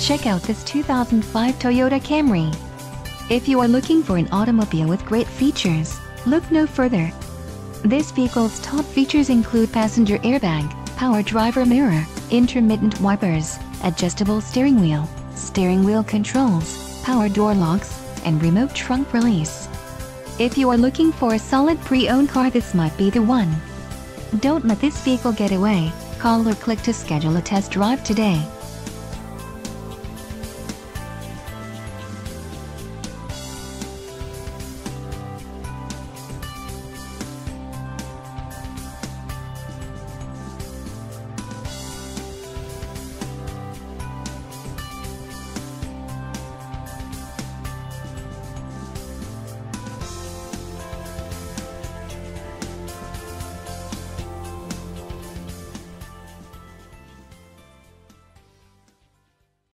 Check out this 2005 Toyota Camry. If you are looking for an automobile with great features, look no further. This vehicle's top features include passenger airbag, power driver mirror, intermittent wipers, adjustable steering wheel controls, power door locks, and remote trunk release. If you are looking for a solid pre-owned car, this might be the one. Don't let this vehicle get away. Call or click to schedule a test drive today.